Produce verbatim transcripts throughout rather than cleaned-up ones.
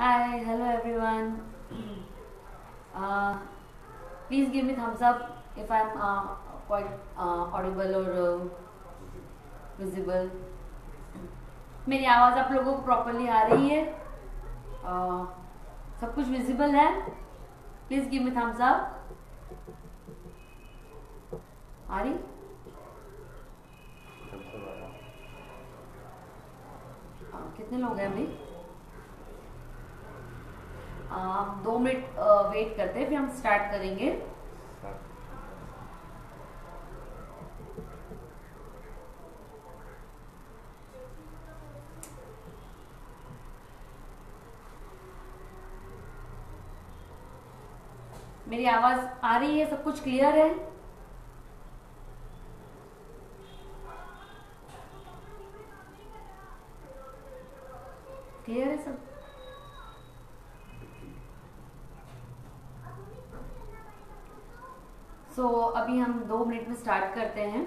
Hi, hello everyone. uh, Please give me thumbs up if I'm uh, quite uh, audible or uh, visible. मेरी आवाज़ आप लोगों को properly आ रही है? uh, सब कुछ विजिबल है? Please give me thumbs up. आ रही? uh, कितने लोग हैं अभी? हम uh, दो मिनट वेट करते हैं, फिर हम स्टार्ट करेंगे. मेरी आवाज आ रही है? सब कुछ क्लियर है? क्लियर है सब? सो so, अभी हम दो मिनट में स्टार्ट करते हैं.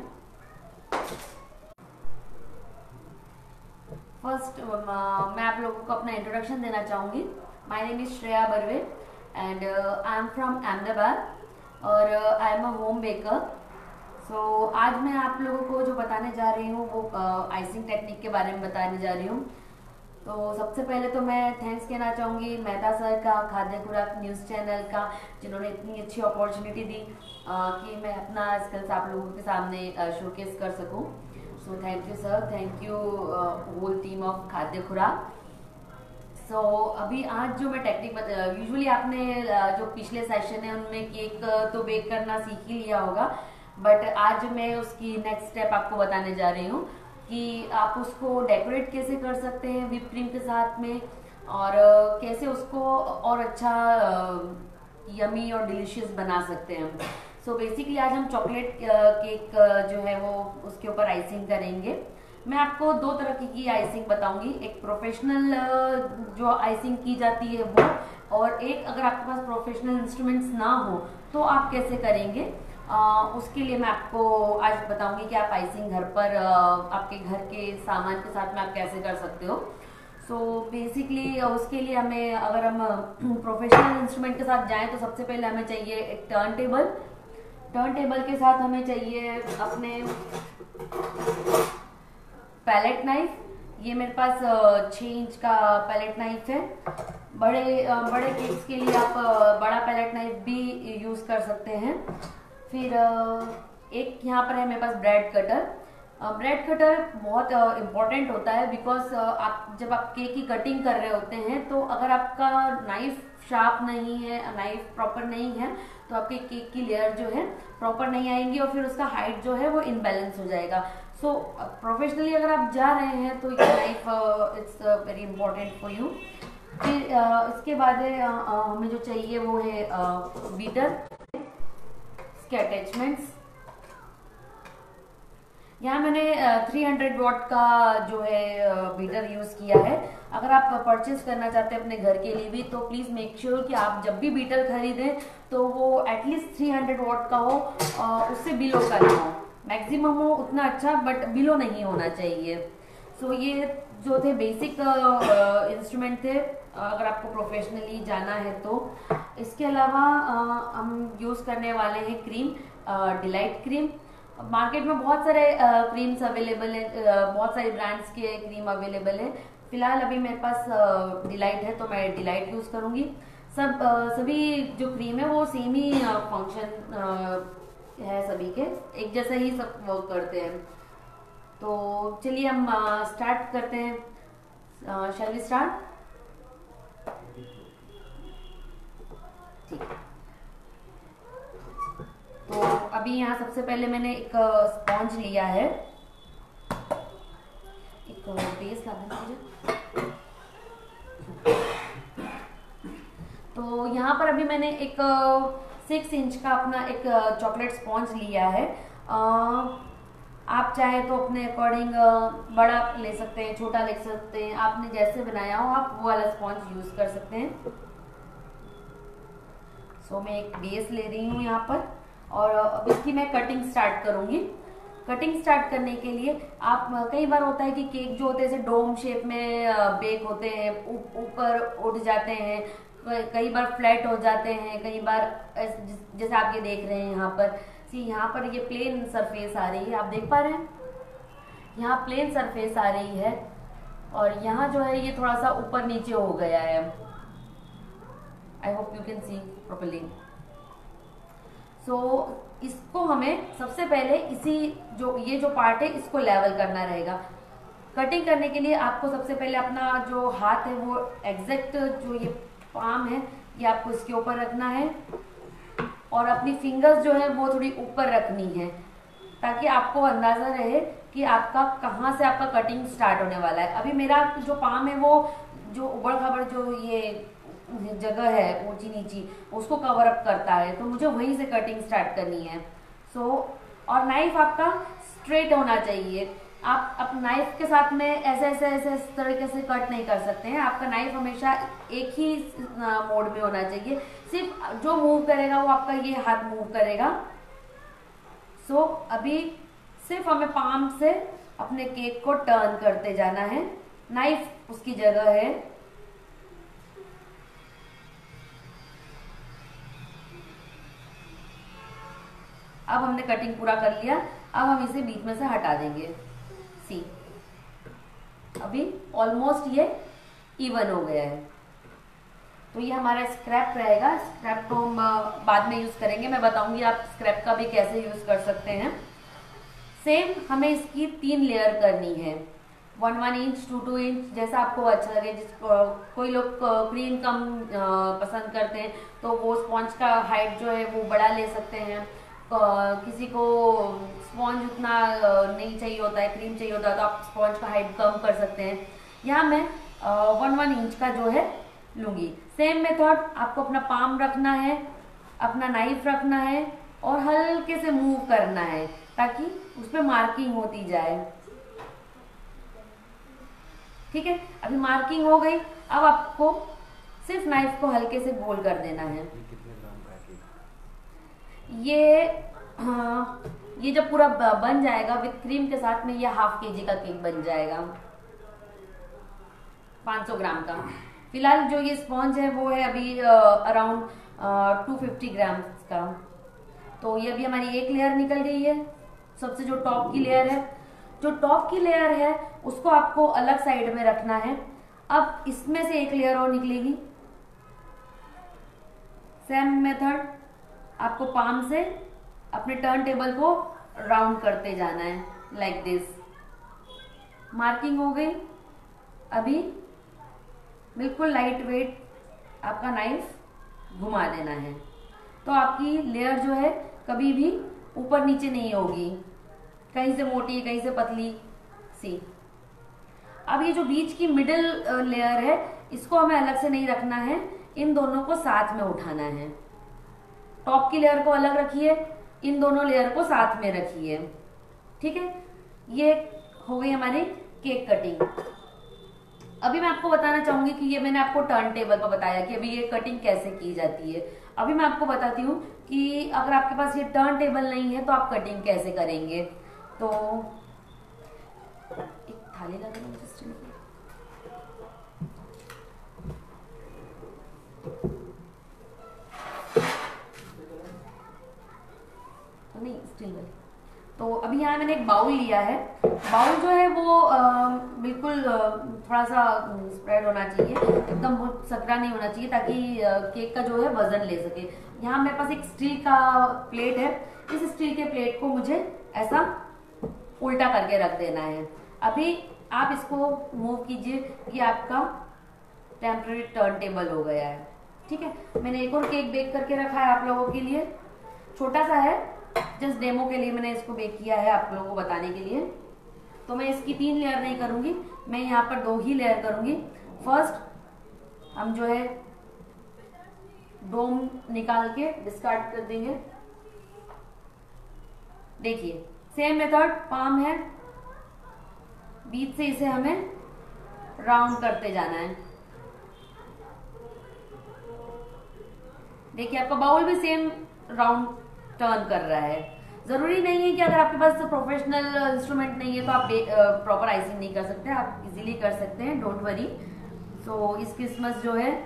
फर्स्ट uh, मैं आप लोगों को अपना इंट्रोडक्शन देना चाहूँगी. My name is Shreya Barve and I am from Ahmedabad और I am a home baker. So आज मैं आप लोगों को जो बताने जा रही हूँ वो आइसिंग uh, टेक्निक के बारे में बताने जा रही हूँ. तो सबसे पहले तो मैं थैंक्स कहना चाहूँगी मेहता सर का, खाद्य खुराक न्यूज़ चैनल का, जिन्होंने इतनी अच्छी अपॉर्चुनिटी दी आ, कि मैं अपना स्किल्स आप लोगों के सामने शोकेस कर सकूँ. So thank you sir, thank you whole team of Khadya Khurak. So so, अभी आज जो मैं टेक्निक यूजुअली आपने uh, जो पिछले सेशन है उनमें केक तो बेक करना सीख ही लिया होगा, बट आज मैं उसकी नेक्स्ट स्टेप आपको बताने जा रही हूँ कि आप उसको डेकोरेट कैसे कर सकते हैं व्हिप क्रीम के साथ में, और कैसे उसको और अच्छा यमी और डिलीशियस बना सकते हैं. सो so बेसिकली आज हम चॉकलेट केक जो है वो उसके ऊपर आइसिंग करेंगे. मैं आपको दो तरह की, की आइसिंग बताऊंगी. एक प्रोफेशनल जो आइसिंग की जाती है वो, और एक अगर आपके पास प्रोफेशनल इंस्ट्रूमेंट्स ना हो तो आप कैसे करेंगे. Uh, उसके लिए मैं आपको आज बताऊंगी कि आप आइसिंग घर पर uh, आपके घर के सामान के साथ में आप कैसे कर सकते हो. सो so, बेसिकली उसके लिए हमें, अगर हम प्रोफेशनल इंस्ट्रूमेंट के साथ जाएं तो सबसे पहले हमें चाहिए एक टर्न टेबल. टर्न टेबल के साथ हमें चाहिए अपने पैलेट नाइफ. ये मेरे पास छः इंच का पैलेट नाइफ है. बड़े बड़े केक्स के लिए आप बड़ा पैलेट नाइफ भी यूज़ कर सकते हैं. फिर एक यहाँ पर है मेरे पास ब्रेड कटर. ब्रेड कटर बहुत इम्पॉर्टेंट होता है बिकॉज आप जब आप केक की कटिंग कर रहे होते हैं तो अगर आपका नाइफ शार्प नहीं है, नाइफ प्रॉपर नहीं है, तो आपके केक की लेयर जो है प्रॉपर नहीं आएंगी और फिर उसका हाइट जो है वो इनबैलेंस हो जाएगा. सो प्रोफेशनली अगर आप जा रहे हैं तो ये knife it's very important for you. फिर uh, इसके बाद हमें जो चाहिए वो है बीटर के अटैचमेंट्स. यहाँ मैंने थ्री हंड्रेड वॉट का जो है बीटर यूज किया है. अगर आप परचेज करना चाहते हैं अपने घर के लिए भी तो प्लीज मेक श्योर कि आप जब भी बीटर खरीदें तो वो एटलीस्ट थ्री हंड्रेड वॉट का हो, उससे बिलो का ना हो. मैक्सिमम हो उतना अच्छा, बट बिलो नहीं होना चाहिए. सो so, ये जो थे बेसिक इंस्ट्रूमेंट थे अगर आपको प्रोफेशनली जाना है तो. इसके अलावा uh, हम यूज़ करने वाले हैं क्रीम, डिलाइट क्रीम. मार्केट में बहुत सारे क्रीम्स अवेलेबल है, uh, बहुत सारे ब्रांड्स के क्रीम अवेलेबल है. फिलहाल अभी मेरे पास डिलाइट uh, है तो मैं डिलाइट यूज़ करूँगी. सब uh, सभी जो क्रीम है वो सेम ही फंक्शन uh, है, सभी के एक जैसा ही सब वर्क करते हैं. तो चलिए हम स्टार्ट करते हैं. Shall we start? ठीक है. तो अभी यहाँ सबसे पहले मैंने एक स्पॉन्ज लिया है. एक बेस ला देना मुझे. तो यहाँ पर अभी मैंने एक सिक्स इंच का अपना एक चॉकलेट स्पॉन्ज लिया है. आ, आप चाहे तो अपने अकॉर्डिंग बड़ा ले सकते हैं, छोटा ले सकते हैं, आपने जैसे बनाया हो आप वो वाला स्पॉन्ज यूज कर सकते हैं. सो so, मैं एक बेस ले रही हूँ यहाँ पर और अब इसकी मैं कटिंग स्टार्ट करूँगी. कटिंग स्टार्ट करने के लिए आप, कई बार होता है कि केक जो होते हैं जैसे डोम शेप में बेक होते हैं, ऊपर उठ जाते हैं, कई बार फ्लैट हो जाते हैं, कई बार जैसे आप ये देख रहे हैं यहाँ पर, सी यहाँ पर ये प्लेन सरफेस आ रही है, आप देख पा रहे हैं यहाँ प्लेन सरफेस आ रही है, और यहाँ जो है ये थोड़ा सा ऊपर नीचे हो गया है। I hope you can see properly. So इसको हमें सबसे पहले इसी जो ये जो पार्ट है इसको लेवल करना रहेगा। कटिंग करने के लिए आपको सबसे पहले अपना जो हाथ है वो एग्जैक्ट जो ये पाम है ये आपको इसके ऊपर रखना है, और अपनी फिंगर्स जो है वो थोड़ी ऊपर रखनी है, ताकि आपको अंदाजा रहे कि आपका कहाँ से आपका कटिंग स्टार्ट होने वाला है। अभी मेरा जो पाम है वो जो उबड़ खाबड़ जो ये जगह है ऊंची नीची उसको कवर अप करता है, तो मुझे वहीं से कटिंग स्टार्ट करनी है। सो so, और नाइफ आपका स्ट्रेट होना चाहिए। आप अब नाइफ के साथ में ऐसे ऐसे ऐसे इस तरीके से कट नहीं कर सकते हैं। आपका नाइफ हमेशा एक ही मोड में होना चाहिए, सिर्फ जो मूव करेगा वो आपका ये हाथ मूव करेगा। सो so, अभी सिर्फ हमें पाम से अपने केक को टर्न करते जाना है, नाइफ उसकी जगह है। अब हमने कटिंग पूरा कर लिया, अब हम इसे बीच में से हटा देंगे। सी अभी ऑलमोस्ट ये इवन हो गया है, तो ये हमारा स्क्रैप रहेगा। स्क्रैप को हम बाद में यूज करेंगे, मैं बताऊंगी आप स्क्रैप का भी कैसे यूज कर सकते हैं। सेम हमें इसकी तीन लेयर करनी है, one one inch two two inch जैसा आपको अच्छा लगे। जिसको कोई लोग क्रीम कम पसंद करते हैं तो वो स्पॉन्ज का हाइट जो है वो बड़ा ले सकते हैं, किसी को स्पॉन्ज उतना नहीं चाहिए होता है, क्रीम चाहिए होता है तो आप स्पॉन्ज का हाइट कम कर सकते हैं। यहाँ मैं वन वन इंच का जो है लूंगी। सेम मेथड, आपको अपना पाम रखना है, अपना नाइफ रखना है और हल्के से मूव करना है ताकि उस पर मार्किंग होती जाए। ठीक है, अभी मार्किंग हो गई, अब आपको सिर्फ नाइफ को हल्के से गोल कर देना है। ये हाँ, ये जब पूरा बन जाएगा विथ क्रीम के साथ में ये हाफ के जी का केक बन जाएगा, पाँच सौ ग्राम का। फिलहाल जो ये स्पॉन्ज है वो है अभी अराउंड टू फिफ्टी ग्राम का। तो ये अभी हमारी एक लेयर निकल गई है, सबसे जो टॉप की लेयर है। जो टॉप की लेयर है उसको आपको अलग साइड में रखना है। अब इसमें से एक लेयर और निकलेगी। सेम मेथड, आपको पाम से अपने टर्न टेबल को राउंड करते जाना है लाइक दिस। मार्किंग हो गई, अभी बिल्कुल लाइट वेट आपका नाइफ घुमा देना है, तो आपकी लेयर जो है कभी भी ऊपर नीचे नहीं होगी, कहीं से मोटी कहीं से पतली सी। अब ये जो बीच की मिडिल लेयर है इसको हमें अलग से नहीं रखना है, इन दोनों को साथ में उठाना है। टॉप की लेयर को अलग रखिए, इन दोनों लेयर को साथ में रखिए। ठीक है, ये हो गई हमारी केक कटिंग। अभी मैं आपको बताना चाहूंगी कि ये मैंने आपको टर्न टेबल पर बताया कि अभी ये कटिंग कैसे की जाती है। अभी मैं आपको बताती हूँ कि अगर आपके पास ये टर्न टेबल नहीं है तो आप कटिंग कैसे करेंगे। तो एक थाली लगा दो मुझे स्टील की। नहीं स्टील वाली। तो अभी यहाँ मैंने एक बाउल लिया है। बाउल जो है वो आ, बिल्कुल थोड़ा सा स्प्रेड होना चाहिए, एकदम बहुत सकरा नहीं होना चाहिए ताकि केक का जो है वजन ले सके। यहाँ मेरे पास एक स्टील का प्लेट है, इस स्टील के प्लेट को मुझे ऐसा उल्टा करके रख देना है। अभी आप इसको मूव कीजिए कि आपका टेम्पररी टर्न टेबल हो गया है। ठीक है, मैंने एक और केक बेक करके रखा है आप लोगों के लिए, छोटा सा है, जस्ट डेमो के लिए मैंने इसको बेक किया है आप लोगों को बताने के लिए। तो मैं इसकी तीन लेयर नहीं करूंगी, मैं यहाँ पर दो ही लेयर करूंगी। फर्स्ट हम जो है डोम निकाल के डिस्कार्ड कर देंगे। देखिए सेम मेथड, पाम है, बीच से इसे हमें राउंड करते जाना है। देखिए आपका बाउल भी सेम राउंड टर्न कर रहा है। ज़रूरी नहीं है कि अगर आपके पास प्रोफेशनल इंस्ट्रूमेंट नहीं है तो आप प्रॉपर आइसिंग नहीं कर सकते, आप इजीली कर सकते हैं, डोंट वरी। सो इस क्रिसमस जो है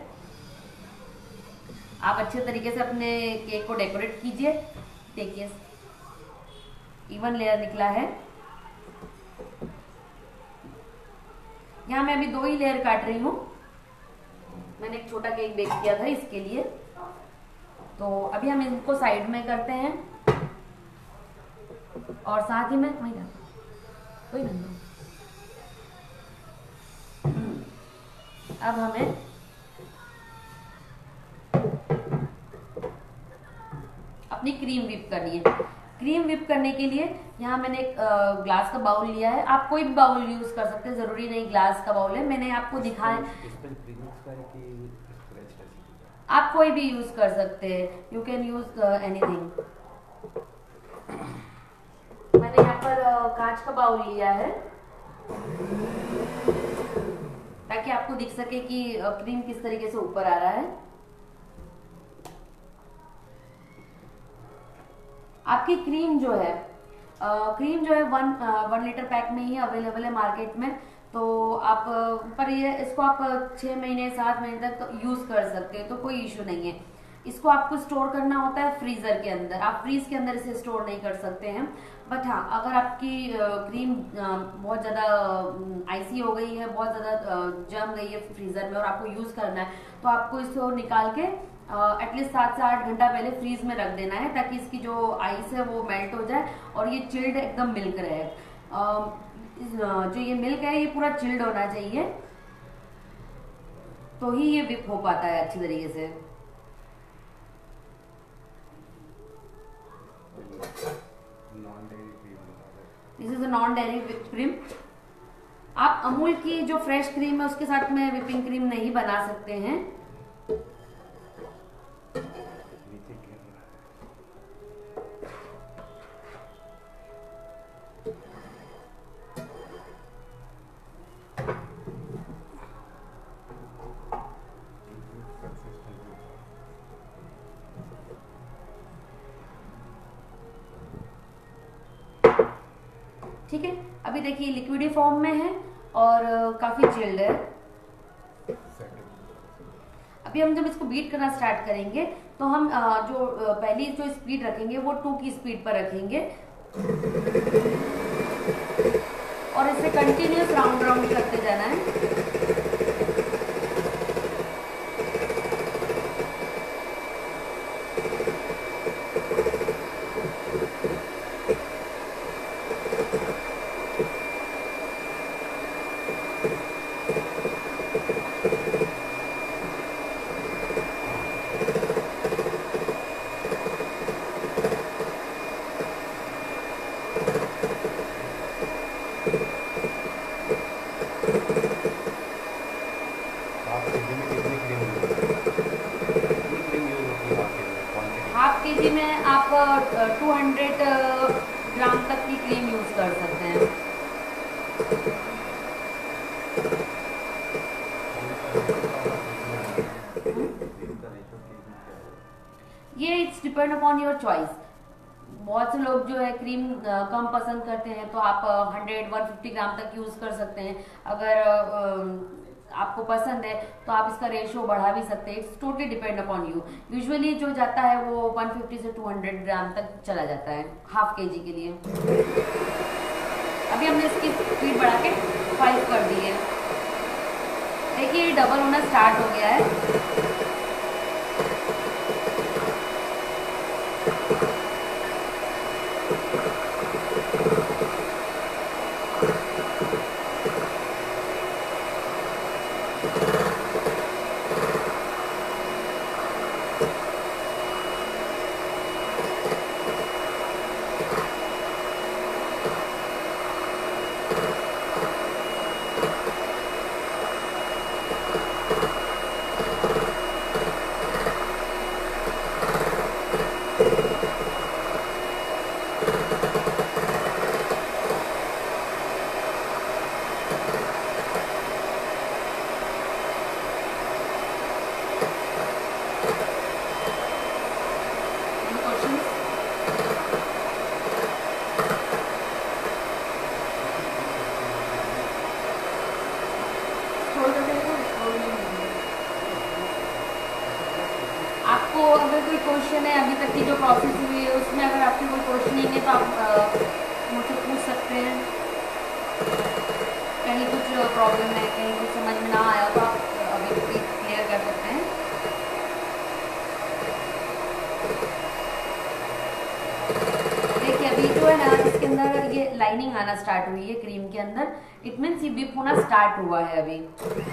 आप अच्छे तरीके से अपने केक को डेकोरेट कीजिए। देखिए इवन लेयर निकला है। यहाँ मैं अभी दो ही लेयर काट रही हूँ, मैंने एक छोटा केक बेक किया था इसके लिए। तो अभी हम इनको साइड में करते हैं और साथ ही में वही ना वही ना अब हमें अपनी क्रीम व्हिप करनी है। क्रीम व्हिप करने के लिए यहाँ मैंने एक ग्लास का बाउल लिया है, आप कोई भी बाउल यूज कर सकते हैं, जरूरी नहीं ग्लास का बाउल है। मैंने आपको दिखाया, आप कोई भी यूज कर सकते हैं, यू कैन यूज एनीथिंग। मैंने यहाँ पर uh, कांच का बाउल लिया है ताकि आपको दिख सके कि क्रीम किस तरीके से ऊपर आ रहा है। आपकी क्रीम जो है आ, क्रीम जो है वन आ, वन लीटर पैक में ही अवेलेबल है मार्केट में। तो आप पर ये इसको आप छः महीने सात महीने तक तो यूज़ कर सकते हो, तो कोई इशू नहीं है। इसको आपको स्टोर करना होता है फ्रीज़र के अंदर, आप फ्रीज के अंदर इसे स्टोर नहीं कर सकते हैं। बट हाँ, अगर आपकी क्रीम बहुत ज़्यादा आइसी हो गई है, बहुत ज़्यादा जम गई है फ्रीज़र में और आपको यूज़ करना है, तो आपको इसको निकाल के एटलीस्ट सात से आठ घंटा पहले फ्रीज में रख देना है ताकि इसकी जो आइस है वो मेल्ट हो जाए और ये चिल्ड एकदम मिल्क रहे। जो ये मिल्क है ये पूरा चिल्ड होना चाहिए, तो ही ये विप हो पाता है अच्छी तरीके से। This is a non dairy whip cream. आप अमूल की जो फ्रेश क्रीम है उसके साथ में विपिंग क्रीम नहीं बना सकते हैं। ठीक है, अभी देखिए लिक्विडी फॉर्म में है और काफी चिल्ड है। अभी हम जब इसको बीट करना स्टार्ट करेंगे तो हम जो पहली जो स्पीड रखेंगे वो टू की स्पीड पर रखेंगे और इसे कंटिन्यूस राउंड राउंड करते जाना है। हाफ के जी में आप टू हंड्रेड ग्राम तक की क्रीम यूज कर सकते हैं। ये it's depend upon your choice. बहुत से लोग जो है क्रीम कम पसंद करते हैं तो आप हंड्रेड वन फिफ्टी ग्राम तक यूज कर सकते हैं। अगर आपको पसंद है तो आप इसका रेशियो बढ़ा भी सकते हैं, it's totally depend upon you. Usually जो जाता है वो वन फिफ्टी से टू हंड्रेड ग्राम तक चला जाता है हाफ के जी के लिए। अभी हमने इसकी स्पीड बढ़ा के फाइव कर दी है। देखिए ये डबल होना स्टार्ट हो गया है। स्क्रॉल करते हैं तो स्क्रॉल नहीं होगी। आपको अगर कोई क्वेश्चन है अभी तक की जो प्रोसेस हुई है उसमें अगर आपकी कोई क्वेश्चनिंग है तो आप मुझसे पूछ सकते हैं। कहीं कुछ प्रॉब्लम है, कहीं कुछ समझ में ना आया तो आप अभी क्लियर कर सकते हैं। देखिए अभी जो है ना इसके अंदर ये लाइनिंग आना स्टार्ट हुई है क्रीम के अंदर, इट मीन्स ये विप होना स्टार्ट हुआ है अभी।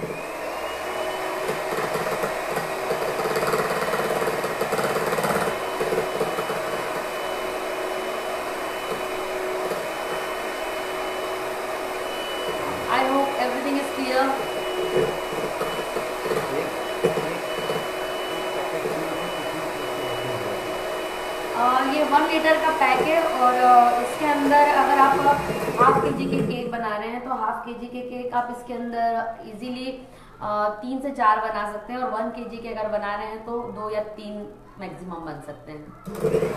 I hope everything is clear. uh, ये वन लीटर का पैक है और uh, इसके अंदर अगर आप हाफ के जी के केक बना रहे हैं तो हाफ के जी के केक आप इसके अंदर इजीली uh, तीन से चार बना सकते हैं, और वन के जी के अगर बना रहे हैं तो दो या तीन मैक्सिमम बन सकते हैं।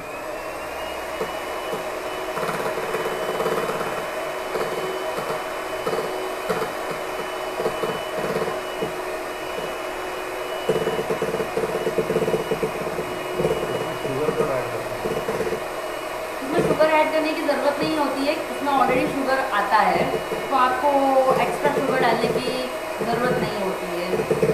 ऐड करने की ज़रूरत नहीं होती है, इसमें ऑलरेडी शुगर आता है तो आपको एक्स्ट्रा शुगर डालने की ज़रूरत नहीं होती है।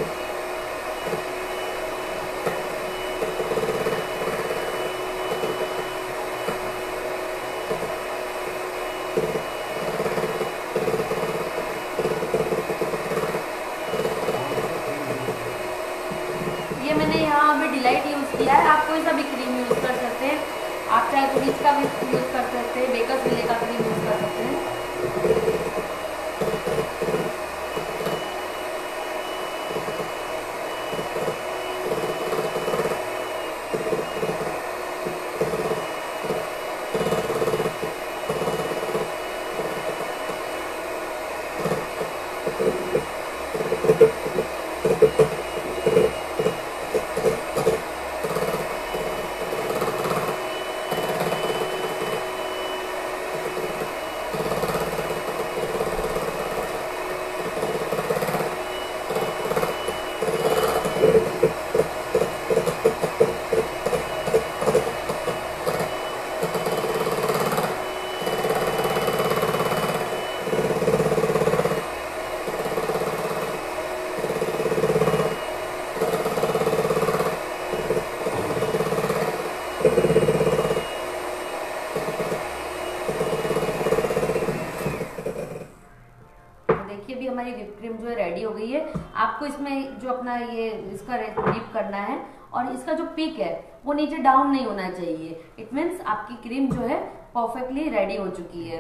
ये मैंने यहाँ अभी डिलाइट यूज़ किया है, आप कोई सा भी क्रीम यूज़ कर सकते हैं। आप चाहे तो बीच का भी यूज़ कर सकते हैं, बेकर्स विले का क्रीम यूज़ कर सकते हैं। हमारी व्हिप क्रीम जो है रेडी हो गई है। आपको इसमें जो अपना ये इसका डिप करना है और इसका जो पीक है वो नीचे डाउन नहीं होना चाहिए। इट मीन्स आपकी क्रीम जो है परफेक्टली रेडी हो चुकी है।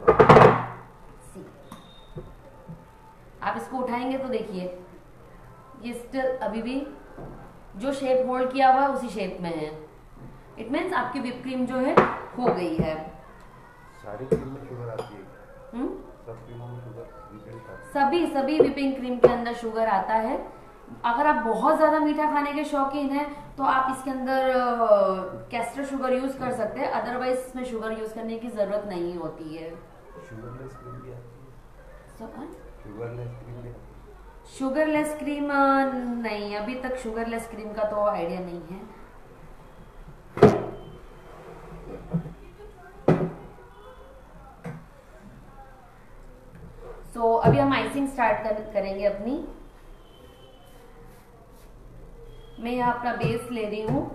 आप इसको उठाएंगे तो देखिए ये स्टिल अभी भी जो शेप होल्ड किया हुआ है उसी शेप में है। इट मीन्स आपकी व्हिप क्रीम जो है हो गई है। सारी क्रीम में शुगर आती है? हम्म सब क्रीमों में शुगर सभी सभी व्हिपिंग क्रीम के अंदर शुगर आता है। अगर आप बहुत ज्यादा मीठा खाने के शौकीन हैं तो आप इसके अंदर कैस्टर शुगर यूज कर सकते हैं, अदरवाइज इसमें शुगर यूज करने की जरूरत नहीं होती है। शुगरलेस क्रीम भी आती है? शुगरलेस क्रीम भी आती है? शुगरलेस क्रीम नहीं, अभी तक शुगरलेस क्रीम का तो आइडिया नहीं है। सो so, अभी हम आइसिंग स्टार्ट कर, करेंगे अपनी। मैं यहाँ अपना बेस ले रही हूँ।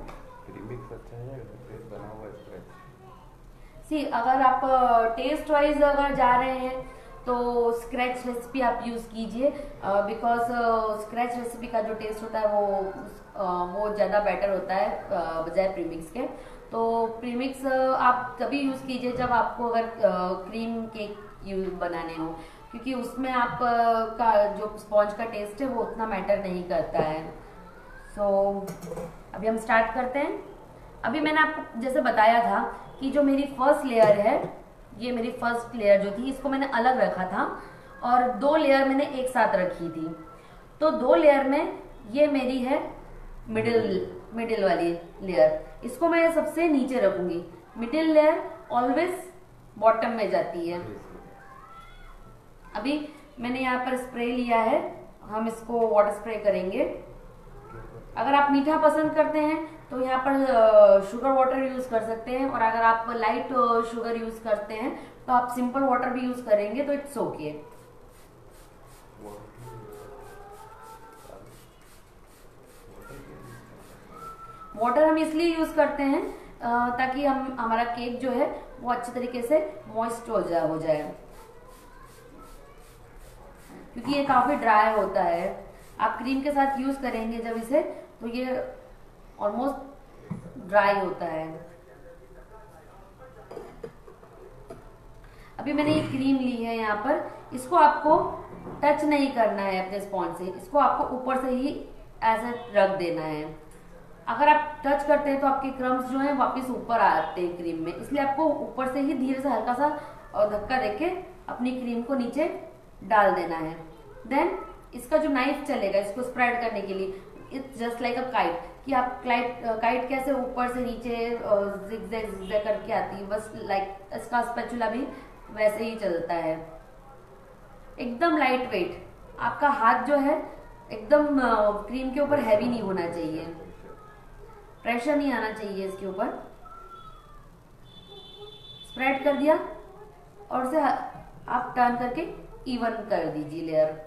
सी अगर आप टेस्ट वाइज अगर जा रहे हैं तो स्क्रैच रेसिपी आप यूज कीजिए, बिकॉज स्क्रैच रेसिपी का जो टेस्ट होता है वो uh, वो ज़्यादा बेटर होता है uh, बजाय प्रीमिक्स के। तो प्रीमिक्स uh, आप तभी यूज कीजिए जब आपको अगर क्रीम केक बनाने हो, क्योंकि उसमें आप का जो स्पॉन्ज का टेस्ट है वो उतना मैटर नहीं करता है। सो so, अभी हम स्टार्ट करते हैं। अभी मैंने आपको जैसे बताया था कि जो मेरी फर्स्ट लेयर है, ये मेरी फर्स्ट लेयर जो थी इसको मैंने अलग रखा था और दो लेयर मैंने एक साथ रखी थी। तो दो लेयर में ये मेरी है मिडिल मिडिल वाली लेयर, इसको मैं सबसे नीचे रखूंगी। मिडिल लेयर ऑलवेज बॉटम में जाती है। अभी मैंने यहाँ पर स्प्रे लिया है हम इसको वाटर स्प्रे करेंगे। अगर आप मीठा पसंद करते हैं तो यहाँ पर शुगर वाटर यूज कर सकते हैं, और अगर आप लाइट शुगर यूज करते हैं तो आप सिंपल वाटर भी यूज करेंगे तो इट्स ओके। वाटर हम इसलिए यूज करते हैं ताकि हम हमारा केक जो है वो अच्छे तरीके से मॉइस्ट हो जाए हो जाए क्योंकि ये काफी ड्राई होता है। आप क्रीम के साथ यूज करेंगे जब इसे तो ये ऑलमोस्ट ड्राई होता है। अभी मैंने ये क्रीम ली है यहाँ पर, इसको आपको टच नहीं करना है अपने स्पॉन्ज से, इसको आपको ऊपर से ही ऐसे रख देना है। अगर आप टच करते हैं तो आपके क्रम्स जो हैं वापस ऊपर आते हैं क्रीम में, इसलिए आपको ऊपर से ही धीरे से हल्का सा और धक्का देके अपनी क्रीम को नीचे डाल देना है। देन इसका जो नाइफ चलेगा इसको स्प्रेड करने के लिए, it's just like a kite, कि आप काइट काइट कैसे ऊपर से नीचे जिगजैग जिगजैग करके आती है, बस लाइक इसका स्पैचुला भी वैसे ही चलता है। एकदम लाइट वेट, आपका हाथ जो है एकदम क्रीम के ऊपर हैवी नहीं होना चाहिए, प्रेशर नहीं आना चाहिए इसके ऊपर। स्प्रेड कर दिया और उसे आप टर्न करके इवन कर दीजिए लेयर।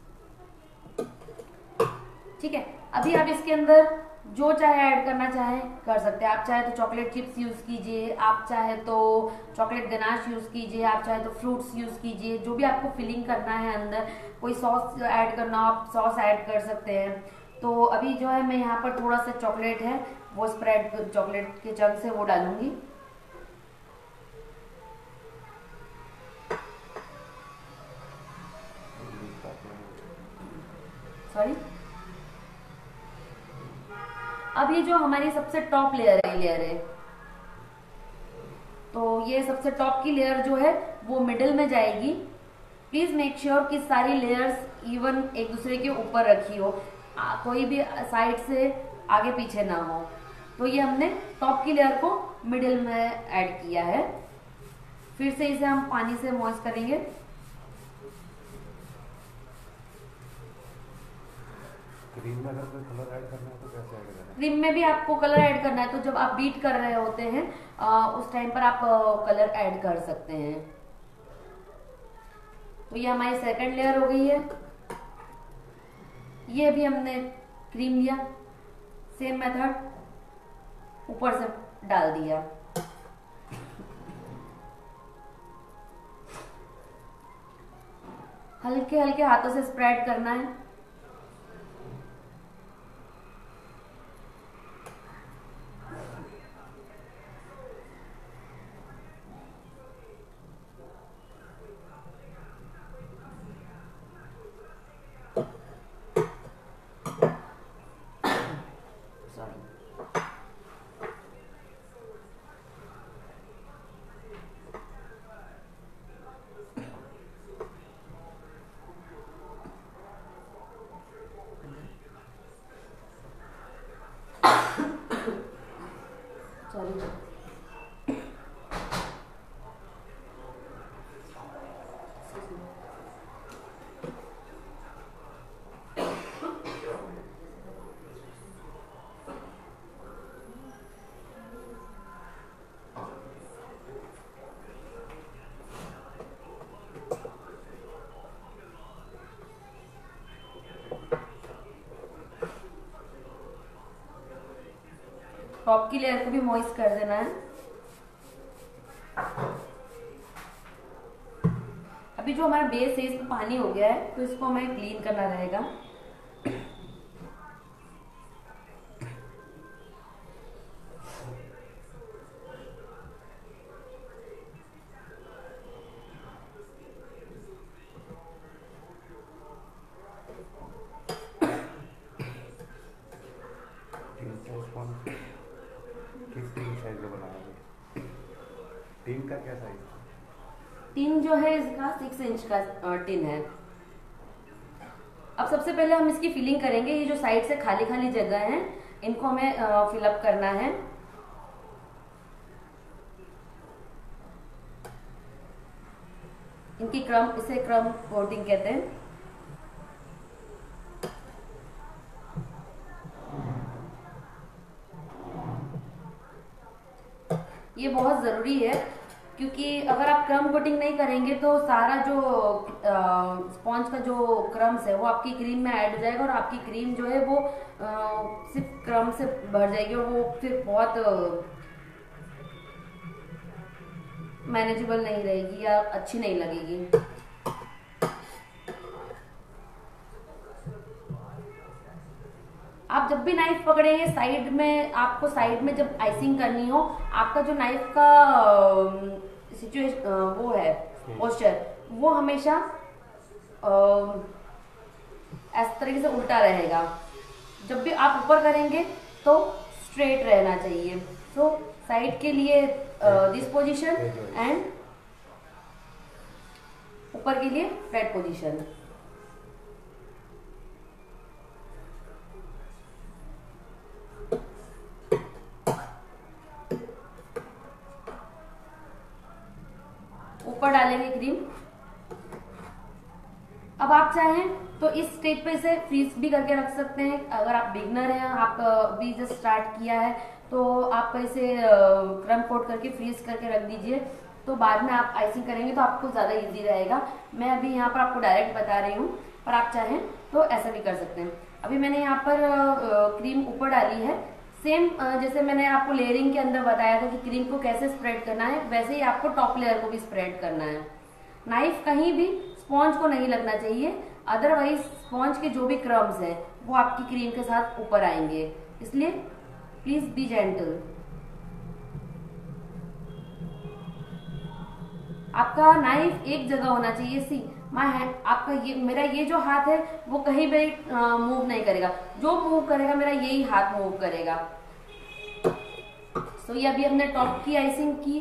ठीक है, अभी आप इसके अंदर जो चाहे ऐड करना चाहे कर सकते हैं। आप चाहे तो चॉकलेट चिप्स यूज कीजिए, आप चाहे तो चॉकलेट गनाश यूज कीजिए, आप चाहे तो फ्रूट्स यूज कीजिए, जो भी आपको फिलिंग करना है अंदर। कोई सॉस ऐड करना हो आप सॉस ऐड कर सकते हैं। तो अभी जो है मैं यहाँ पर थोड़ा सा चॉकलेट है वो स्प्रेड चॉकलेट के चंक से वो डालूंगी। सॉरी, अब ये जो हमारी सबसे टॉप लेयर है लेयर है तो ये सबसे टॉप की लेयर जो है वो मिडिल में जाएगी। प्लीज मेक श्योर कि सारी लेयर्स इवन एक दूसरे के ऊपर रखी हो, आ, कोई भी साइड से आगे पीछे ना हो। तो ये हमने टॉप की लेयर को मिडिल में ऐड किया है। फिर से इसे हम पानी से मॉइस्ट करेंगे। क्रीम में अगर कोई कलर ऐड करना है तो कैसे ऐड करना है? क्रीम में भी आपको कलर ऐड करना है तो जब आप बीट कर रहे होते हैं आ, उस टाइम पर आप कलर ऐड कर सकते हैं। तो ये हमारी सेकंड लेयर हो गई है। ये भी हमने क्रीम लिया, सेम मेथड ऊपर से डाल दिया। हल्के हल्के हाथों से स्प्रेड करना है। टॉप की लेयर को भी मॉइस्ट कर देना है। अभी जो हमारा बेस है इसमें पानी हो गया है तो इसको हमें क्लीन करना रहेगा। टीन का क्या साइज? टीन जो है इसका सिक्स इंच का टीन है। अब सबसे पहले हम इसकी फिलिंग करेंगे। ये जो साइड से खाली खाली जगह है इनको हमें फिलअप करना है। इनकी क्रम इसे क्रम कोटिंग कहते हैं। ये बहुत ज़रूरी है, क्योंकि अगर आप क्रम कोटिंग नहीं करेंगे तो सारा जो स्पॉन्ज का जो क्रम्स है वो आपकी क्रीम में ऐड हो जाएगा और आपकी क्रीम जो है वो आ, सिर्फ क्रम से भर जाएगी और वो फिर बहुत मैनेजेबल नहीं रहेगी या अच्छी नहीं लगेगी। आप जब भी नाइफ पकड़ेंगे साइड में, आपको साइड में जब आइसिंग करनी हो, आपका जो नाइफ का सिचुएशन वो है पोस्चर, वो हमेशा इस तरीके से उल्टा रहेगा। जब भी आप ऊपर करेंगे तो स्ट्रेट रहना चाहिए। सो साइड के लिए दिस पोजीशन एंड ऊपर के लिए फ्लैट पोजीशन। ऊपर डालेंगे क्रीम। अब आप चाहें तो इस स्टेज पे इसे फ्रीज भी करके रख सकते हैं। अगर आप बिगनर हैं, आप अभी जस्ट स्टार्ट किया है, तो आप इसे क्रम कोट करके फ्रीज करके रख दीजिए, तो बाद में आप आइसिंग करेंगे तो आपको ज़्यादा इजी रहेगा। मैं अभी यहाँ पर आपको डायरेक्ट बता रही हूँ, पर आप चाहें तो ऐसा भी कर सकते हैं। अभी मैंने यहाँ पर क्रीम ऊपर डाली है। सेम जैसे मैंने आपको लेयरिंग के अंदर बताया था कि क्रीम को कैसे स्प्रेड करना है, वैसे ही आपको टॉप लेयर को भी स्प्रेड करना है। नाइफ कहीं भी स्पॉन्ज को नहीं लगना चाहिए, अदरवाइज स्पॉन्ज के जो भी क्रम्स हैं वो आपकी क्रीम के साथ ऊपर आएंगे, इसलिए प्लीज बी जेंटल। आपका नाइफ एक जगह होना चाहिए। सी माय हैंड, आपका ये मेरा ये जो हाथ है वो कहीं भी मूव नहीं करेगा, जो मूव करेगा मेरा यही हाथ मूव करेगा। सो so, ये अभी हमने टॉप की आइसिंग की।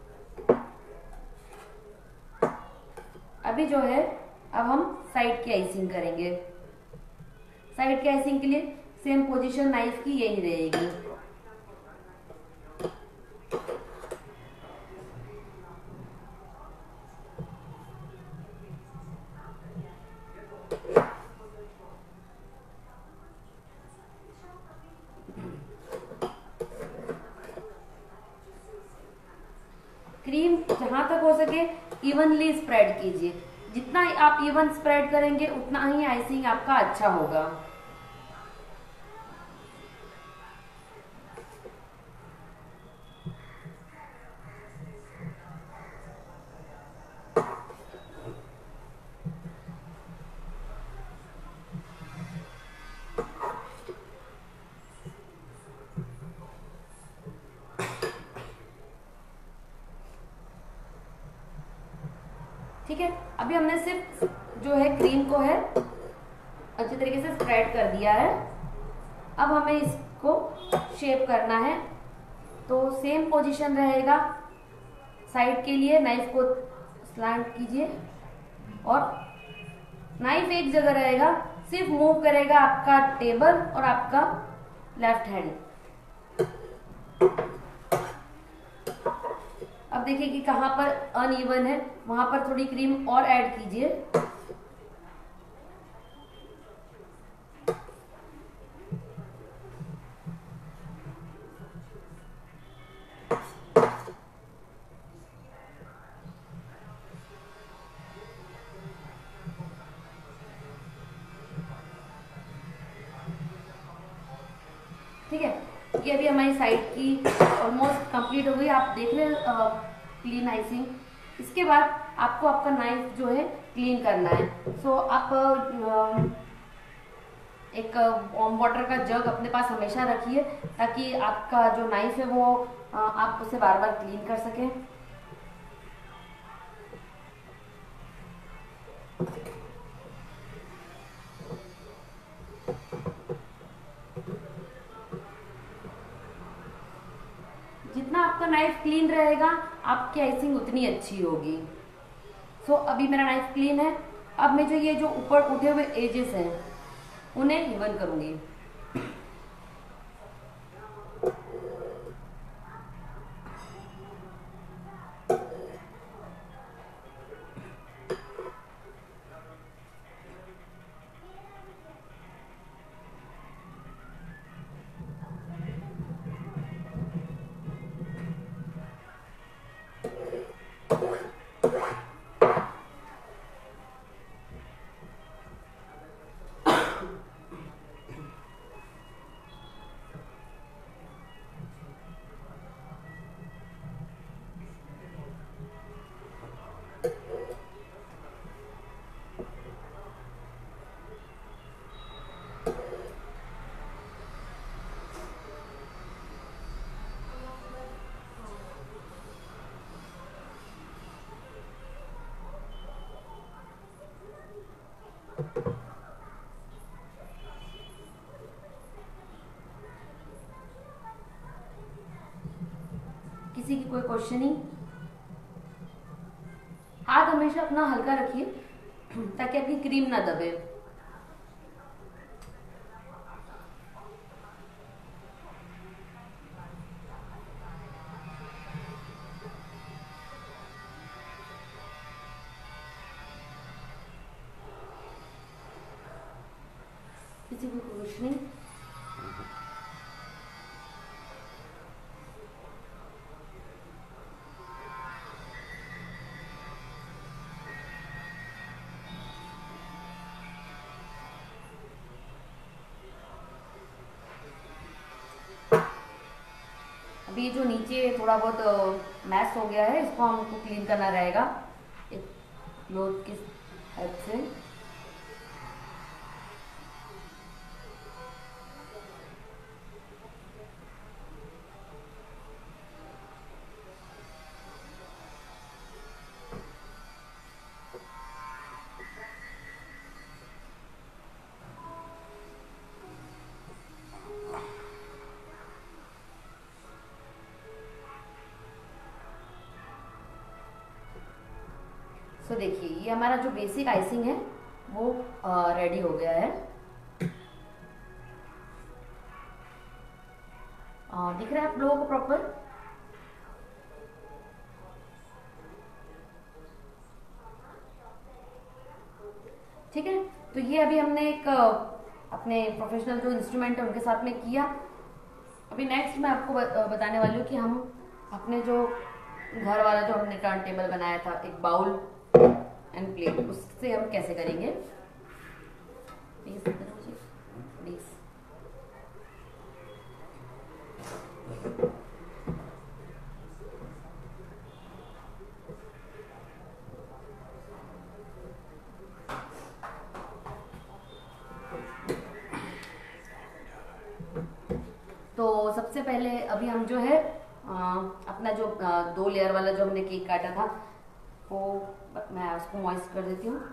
अभी जो है अब हम साइड की आइसिंग करेंगे। साइड की आइसिंग के लिए सेम पोजीशन नाइफ की यही रहेगी। क्रीम जहां तक हो सके इवनली स्प्रेड कीजिए। जितना आप इवन स्प्रेड करेंगे उतना ही आइसिंग आपका अच्छा होगा। ठीक है, अभी हमने सिर्फ जो है क्रीम को है अच्छे तरीके से स्प्रेड कर दिया है। अब हमें इसको शेप करना है, तो सेम पोजीशन रहेगा। साइड के लिए नाइफ को स्लैंट कीजिए और नाइफ एक जगह रहेगा, सिर्फ मूव करेगा आपका टेबल और आपका लेफ्ट हैंड। अब देखिए कि कहां पर अनइवन है, वहां पर थोड़ी क्रीम और ऐड कीजिए। ठीक है, ये अभी हमारी साइड की ऑलमोस्ट कंप्लीट हो गई। आप देख रहे हैं क्लीन आइसिंग। इसके बाद आपको आपका नाइफ जो है क्लीन करना है। सो so, आप आ, एक वार्म वाटर का जग अपने पास हमेशा रखिए, ताकि आपका जो नाइफ है वो आ, आप उसे बार बार क्लीन कर सकें। जितना आपका नाइफ क्लीन रहेगा आपकी आइसिंग उतनी अच्छी होगी। सो so, अभी मेरा नाइफ क्लीन है। अब मैं जो ये जो ऊपर उठे हुए एजेस हैं उन्हें इवन करूंगी। किसी की कोई क्वेश्चनिंग? हाथ हमेशा अपना हल्का रखिए ताकि आपकी क्रीम ना दबे। किसी को क्वेश्चनिंग? अभी जो नीचे थोड़ा बहुत मैस हो गया है इसको हमको क्लीन करना रहेगा एक क्लोथ की हेल्प से। सो so, देखिए ये हमारा जो बेसिक आइसिंग है वो रेडी हो गया है। आ, दिख रहा है आप लोगों को प्रॉपर? ठीक है, तो ये अभी हमने एक अपने प्रोफेशनल जो इंस्ट्रूमेंट है उनके साथ में किया। अभी नेक्स्ट मैं आपको बताने वाली हूँ कि हम अपने जो घर वाला जो हमने टर्न टेबल बनाया था, एक बाउल एंड प्लेट, उससे हम कैसे करेंगे। प्लीज प्लीज तो सबसे पहले अभी हम जो है आ, अपना जो आ, दो लेयर वाला जो हमने केक काटा था वो मैं उसको मॉइस्ट कर देती हूँ।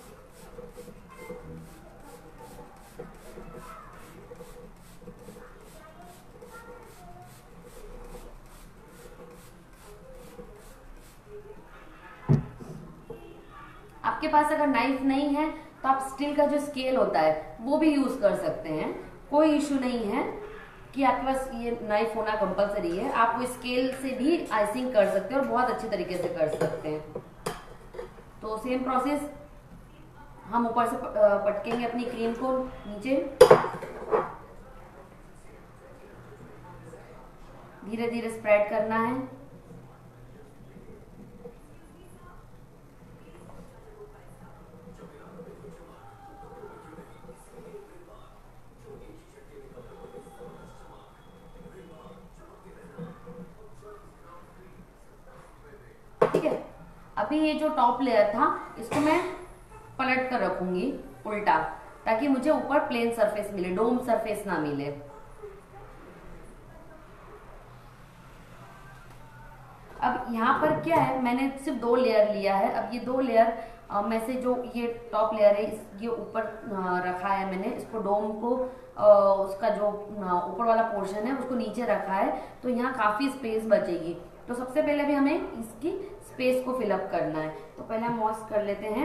आपके पास अगर नाइफ नहीं है तो आप स्टील का जो स्केल होता है वो भी यूज कर सकते हैं, कोई इशू नहीं है कि आपके पास ये नाइफ होना कंपलसरी है। आप वो स्केल से भी आइसिंग कर सकते हैं और बहुत अच्छे तरीके से कर सकते हैं। तो सेम प्रोसेस, हम ऊपर से पटकेंगे अपनी क्रीम को नीचे, धीरे धीरे स्प्रेड करना है। ठीक है, अभी ये जो टॉप लेयर था इसको मैं पलट कर रखूंगी उल्टा, ताकि मुझे ऊपर प्लेन सरफेस मिले, डोम सरफेस ना मिले। अब यहाँ पर क्या है, मैंने सिर्फ दो लेयर लिया है। अब ये दो लेयर में से जो ये टॉप लेयर है इस ये ऊपर रखा है मैंने, इसको डोम को आ, उसका जो ऊपर वाला पोर्शन है उसको नीचे रखा है, तो यहाँ काफी स्पेस बचेगी। तो सबसे पहले भी हमें इसकी स्पेस को फिलअप करना है, तो पहले हम मॉस कर लेते हैं।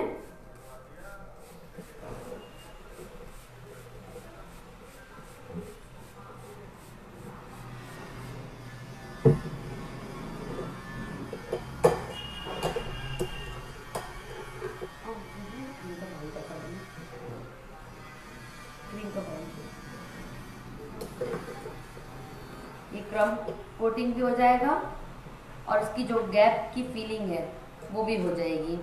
ये क्रम कोटिंग भी हो जाएगा और इसकी जो गैप की फीलिंग है वो भी हो जाएगी।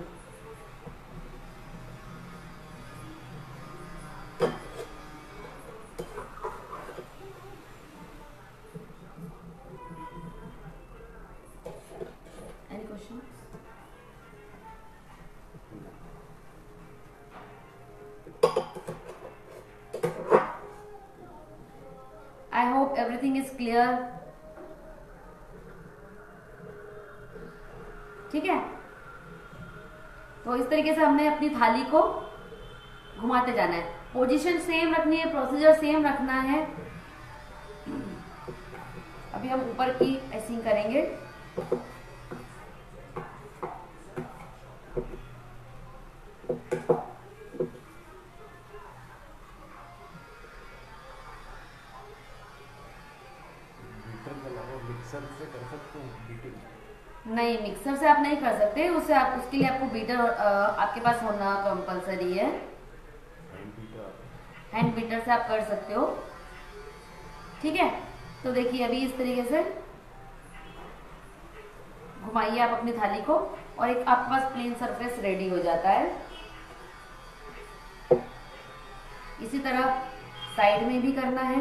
Any question? I hope everything is clear. ठीक है, तो इस तरीके से हमने अपनी थाली को घुमाते जाना है। पोजीशन सेम रखनी है, प्रोसीजर सेम रखना है। अभी हम ऊपर की ऐसिंग करेंगे। मिक्सर से कर सकते हैं बीटिंग? नहीं, मिक्सर से आप नहीं कर सकते, उससे आप उसके लिए आपको बीटर आपके पास होना कंपलसरी है। हैंड बीटर से आप कर सकते हो, ठीक है। तो देखिए अभी इस तरीके से घुमाइए आप अपनी थाली को और एक आपके पास प्लेन सरफेस रेडी हो जाता है। इसी तरह साइड में भी करना है।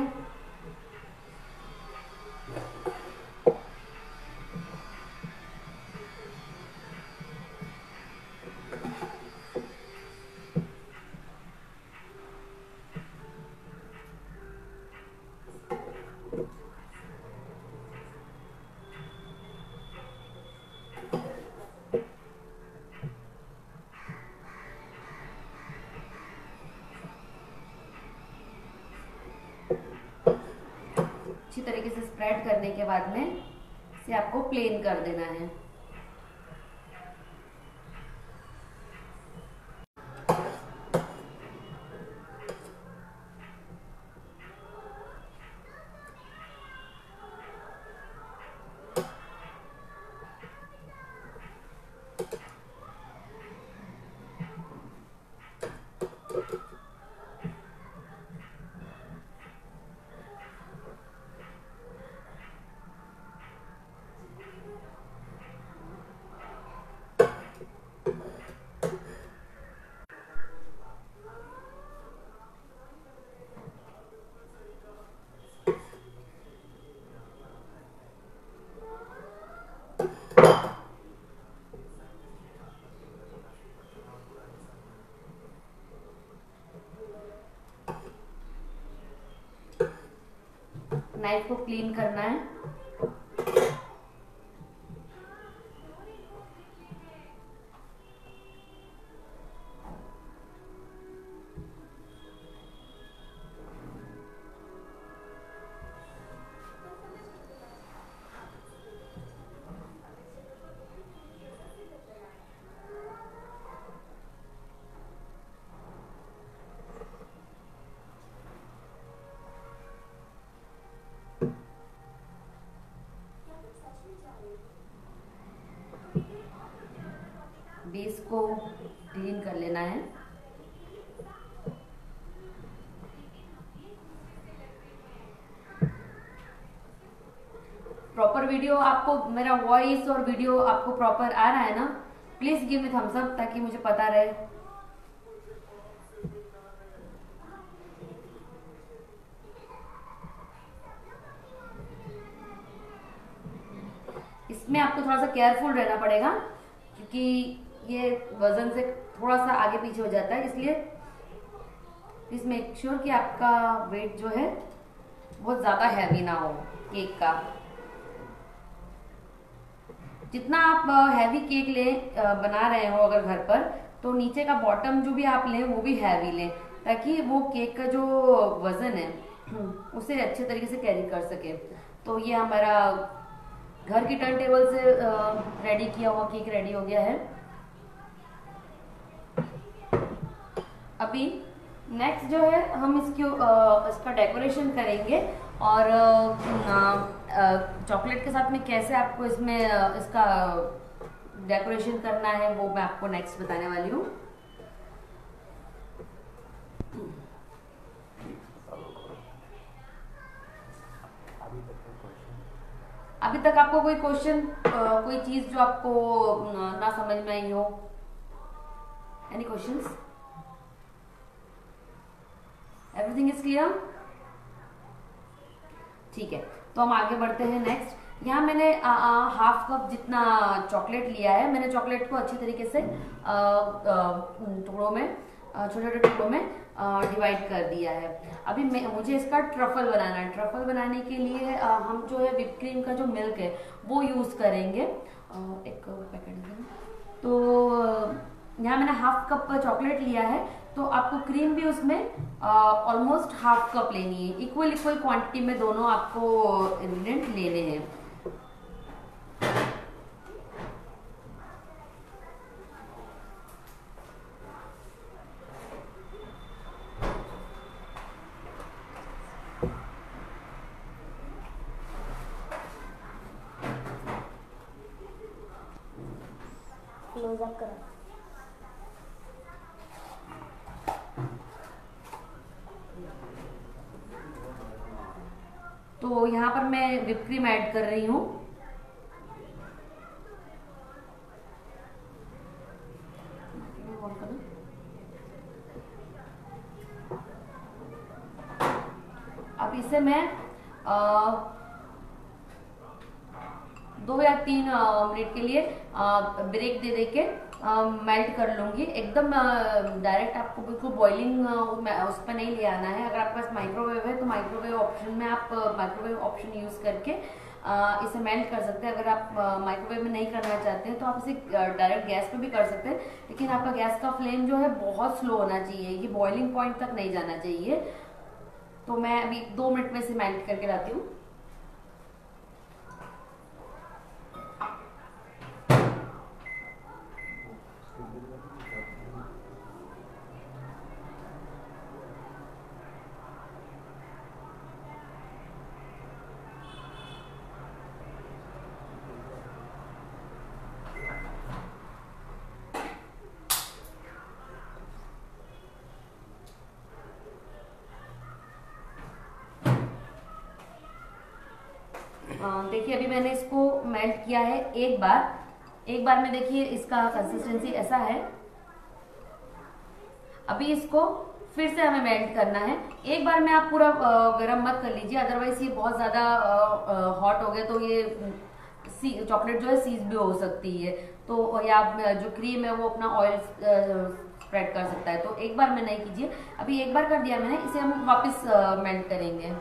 अच्छी तरीके से स्प्रेड करने के बाद में इसे आपको प्लेन कर देना है। नाइफ को क्लीन करना है। बेस को क्लीन कर लेना है। प्रॉपर वीडियो आपको, मेरा वॉइस और वीडियो आपको प्रॉपर आ रहा है ना? Please give me thumbs up ताकि मुझे पता रहे। इसमें आपको थोड़ा सा केयरफुल रहना पड़ेगा क्योंकि ये वजन से थोड़ा सा आगे पीछे हो जाता है, इसलिए प्लीज मेक श्योर कि आपका वेट जो है बहुत ज्यादा हैवी ना हो केक का। जितना आप हैवी केक ले बना रहे हो अगर घर पर, तो नीचे का बॉटम जो भी आप लें वो भी हैवी लें ताकि वो केक का जो वजन है उसे अच्छे तरीके से कैरी कर सके। तो ये हमारा घर की टर्न टेबल से रेडी किया हुआ केक रेडी हो गया है। अभी नेक्स्ट जो है हम इसकी इसका डेकोरेशन करेंगे और चॉकलेट के साथ में कैसे आपको इसमें इसका डेकोरेशन करना है वो मैं आपको नेक्स्ट बताने वाली हूँ। अभी तक आपको कोई क्वेश्चन, कोई चीज जो आपको ना समझ में आई हो? Any questions? Everything is clear? ठीक है, तो हम आगे बढ़ते हैं नेक्स्ट। यहाँ मैंने हाफ कप जितना चॉकलेट लिया है। मैंने चॉकलेट को अच्छी तरीके से टुकड़ों में, छोटे छोटे टुकड़ों में डिवाइड कर दिया है। अभी मैं मुझे इसका ट्रफल बनाना है। ट्रफल बनाने के लिए आ, हम जो है व्हिप क्रीम का जो मिल्क है वो यूज करेंगे। आ, एक पैकेट। तो यहाँ मैंने हाफ कप चॉकलेट लिया है। तो आपको क्रीम भी उसमें ऑलमोस्ट हाफ कप लेनी है। इक्वल इक्वल क्वांटिटी में दोनों आपको इंग्रेडिएंट लेने हैं। क्लोजअप करो। तो यहाँ पर मैं whipped क्रीम ऐड कर रही हूँ। अब इसे मैं आ, दो या तीन मिनट के लिए ब्रेक दे दे के मेल्ट कर लूंगी। एकदम डायरेक्ट आपको बिल्कुल बॉइलिंग उस पर नहीं ले आना है। अगर आपके पास माइक्रोवेव है तो माइक्रोवेव ऑप्शन में आप माइक्रोवेव ऑप्शन यूज करके आ, इसे मेल्ट कर सकते हैं। अगर आप माइक्रोवेव में नहीं करना चाहते हैं तो आप इसे डायरेक्ट गैस पे भी कर सकते हैं, लेकिन आपका गैस का फ्लेम जो है बहुत स्लो होना चाहिए, ये बॉइलिंग पॉइंट तक नहीं जाना चाहिए। तो मैं अभी दो मिनट में इसे मेल्ट करके लाती हूँ। देखिए अभी मैंने इसको मेल्ट किया है एक बार एक बार में देखिए इसका कंसिस्टेंसी ऐसा है। अभी इसको फिर से हमें मेल्ट करना है। एक बार में आप पूरा गरम मत कर लीजिए, अदरवाइज ये बहुत ज्यादा हॉट हो गया तो ये चॉकलेट जो है सीज भी हो सकती है, तो या जो क्रीम है वो अपना ऑयल स्प्रेड कर सकता है। तो एक बार में नहीं कीजिए। अभी एक बार कर दिया मैंने, इसे हम वापस मेल्ट करेंगे।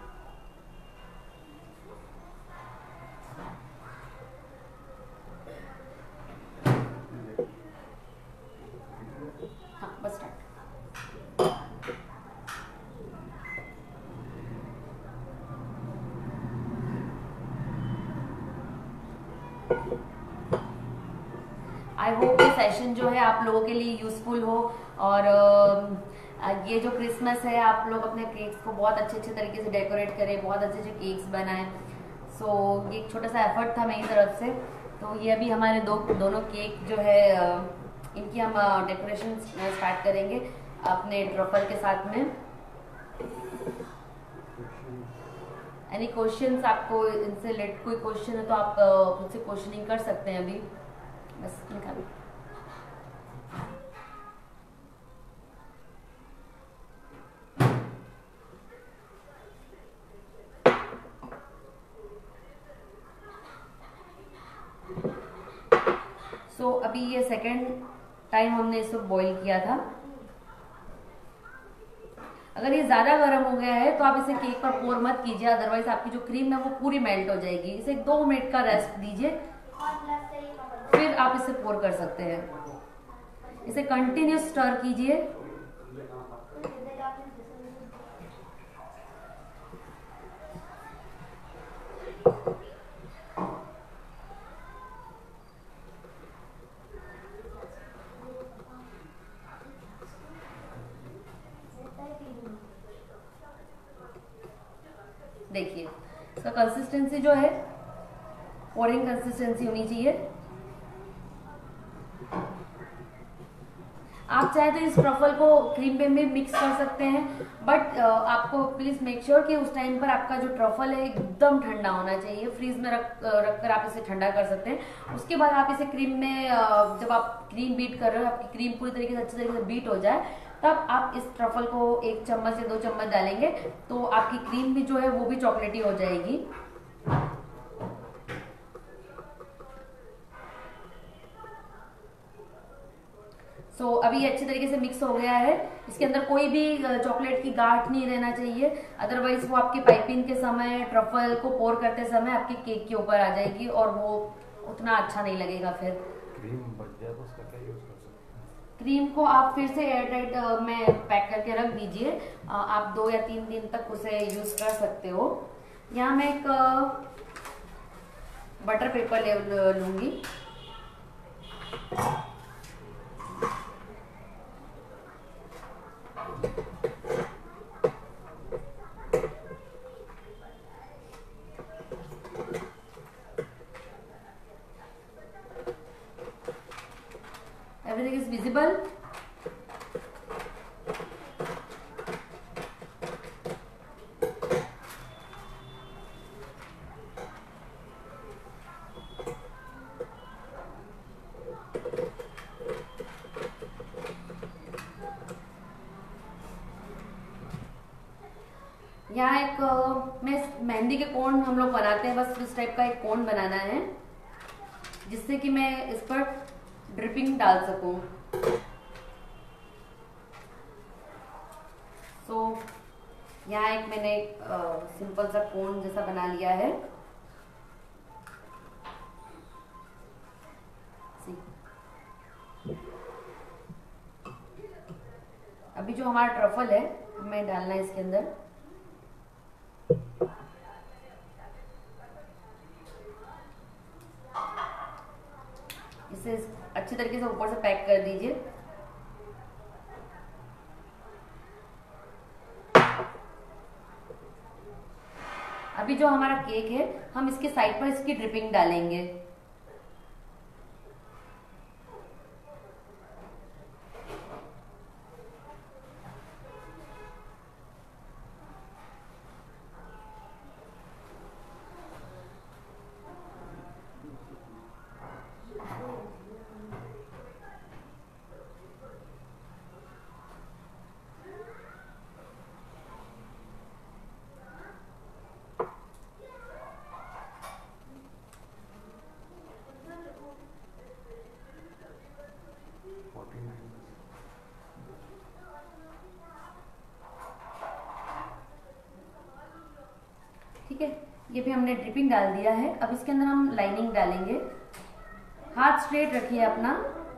आई होप ये सेशन जो है आप लोगों के लिए यूजफुल हो, और ये जो क्रिसमस है आप लोग अपने केक्स को बहुत अच्छे अच्छे तरीके से डेकोरेट करें, बहुत अच्छे अच्छे केक्स बनाएं। सो so, ये एक छोटा सा एफर्ट था मेरी तरफ से। तो ये अभी हमारे दो दोनों केक जो है इनकी हम डेकोरेशन स्टार्ट करेंगे अपने ट्रफल के साथ में। एनी क्वेश्चंस आपको इनसे लेट कोई क्वेश्चन है तो आप मुझसे क्वेश्चनिंग कर सकते हैं। अभी बस निकालो। सो so, अभी ये सेकेंड टाइम हमने इसको बॉईल किया था। अगर ये ज्यादा गर्म हो गया है तो आप इसे केक पर पोर मत कीजिए, अदरवाइज आपकी जो क्रीम है वो पूरी मेल्ट हो जाएगी। इसे दो मिनट का रेस्ट दीजिए, फिर आप इसे पोर कर सकते हैं। इसे कंटिन्यूस स्टर कीजिए। देखिए इसका कंसिस्टेंसी जो है पोरिंग कंसिस्टेंसी होनी चाहिए। आप चाहे तो इस ट्रफल को क्रीम पे भी मिक्स कर सकते हैं, बट आपको प्लीज मेक श्योर कि उस टाइम पर आपका जो ट्रफल है एकदम ठंडा होना चाहिए। फ्रीज में रख रखकर आप इसे ठंडा कर सकते हैं। उसके बाद आप इसे क्रीम में, जब आप क्रीम बीट कर रहे हो, आपकी क्रीम पूरी तरीके से अच्छे तरीके से बीट हो जाए, तब आप इस ट्रफल को एक चम्मच या दो चम्मच डालेंगे तो आपकी क्रीम भी जो है वो भी चॉकलेटी हो जाएगी। सो so, अभी ये अच्छे तरीके से मिक्स हो गया है। इसके अंदर कोई भी चॉकलेट की गांठ नहीं रहना चाहिए, अदरवाइज वो आपके पाइपिंग के समय, ट्रफल को पोर करते समय आपके केक के ऊपर आ जाएगी और वो उतना अच्छा नहीं लगेगा। फिर क्रीम बच जाए तो उसका क्या यूज कर सकते हैं? क्रीम को आप फिर से एयर टाइट में पैक करके रख दीजिए। आप दो या तीन दिन तक उसे यूज कर सकते हो। यहाँ मैं एक बटर पेपर ले लूंगी। Everything is visible. यहाँ एक मैं मेहंदी के कोन हम लोग बनाते हैं, बस इस टाइप का एक कोन बनाना है जिससे कि मैं इस पर ड्रिपिंग डाल सकूं। सो so, यहाँ एक मैंने एक सिंपल सा कोन जैसा बना लिया है। अभी जो हमारा ट्रफल है हमें डालना है इसके अंदर। इसे अच्छी तरीके से ऊपर से पैक कर दीजिए। अभी जो हमारा केक है हम इसके साइड पर इसकी ड्रिपिंग डालेंगे। ठीक है, ये भी हमने ड्रिपिंग डाल दिया है। अब इसके अंदर हम लाइनिंग डालेंगे। हाथ स्ट्रेट रखिए अपना।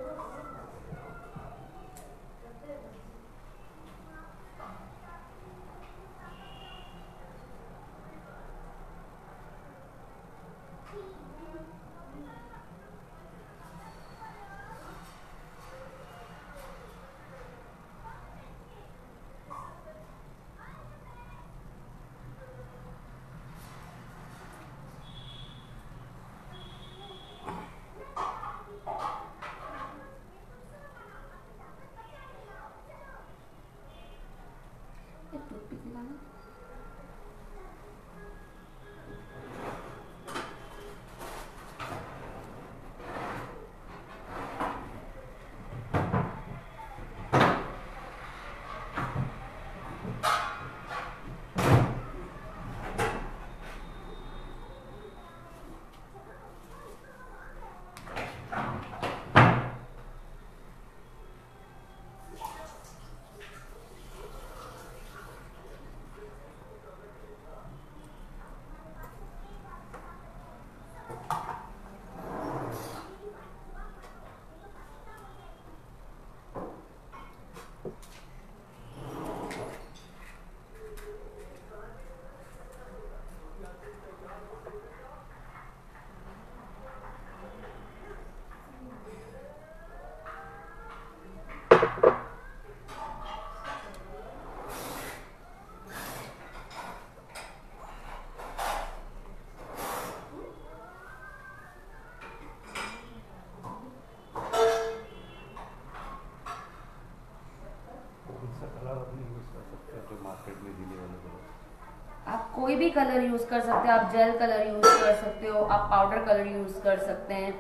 आप कोई भी कलर यूज कर सकते हो। आप जेल कलर यूज कर सकते हो, आप पाउडर कलर यूज कर सकते हैं।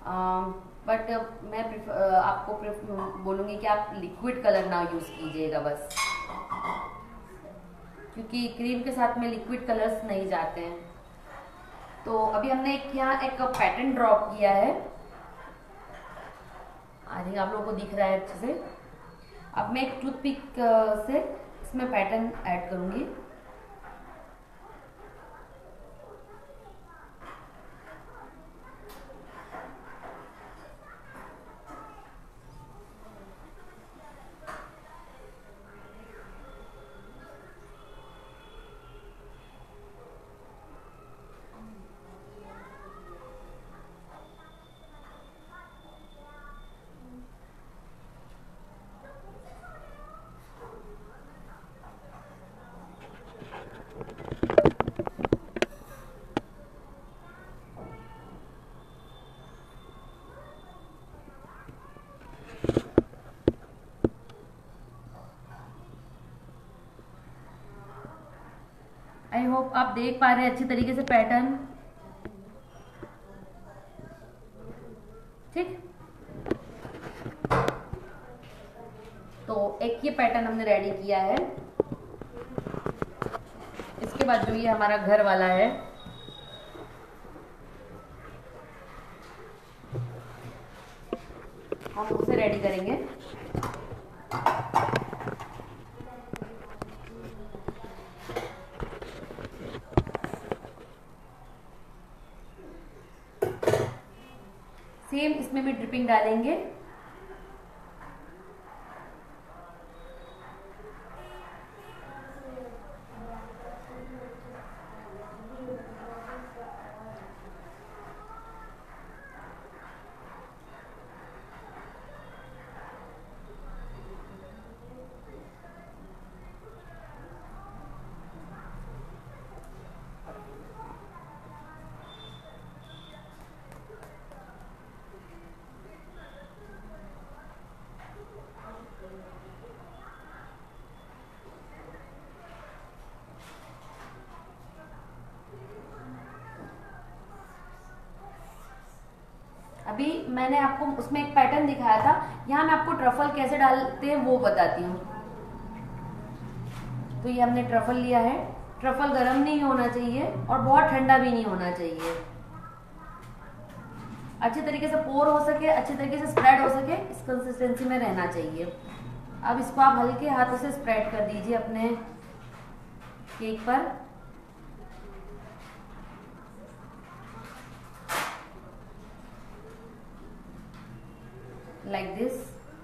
बट मैं प्रिफर, आपको प्रिफर बोलूँगी कि आप लिक्विड कलर ना यूज कीजिएगा बस, क्योंकि क्रीम के साथ में लिक्विड कलर्स नहीं जाते हैं। तो अभी हमने एक यहाँ एक पैटर्न ड्रॉप किया है। आई थिंक आप लोगों को दिख रहा है अच्छे से। अब मैं एक टूथपिक से इसमें पैटर्न ऐड करूँगी। होप आप देख पा रहे हैं अच्छी तरीके से पैटर्न। ठीक, तो एक ये पैटर्न हमने रेडी किया है। इसके बाद जो ये हमारा घर वाला है, हम उसे रेडी करेंगे। सेम इसमें भी ड्रिपिंग डालेंगे। अभी मैंने आपको उसमें एक पैटर्न दिखाया था, यहाँ मैं आपको ट्रफल कैसे डालते हैं वो बताती हूँ। तो ये हमने ट्रफल लिया है। ट्रफल गर्म नहीं होना चाहिए और बहुत ठंडा भी नहीं होना चाहिए, अच्छे तरीके से पोर हो सके, अच्छे तरीके से स्प्रेड हो सके, इस कंसिस्टेंसी में रहना चाहिए। अब इसको आप हल्के हाथों से स्प्रेड कर दीजिए अपने केक पर। like this।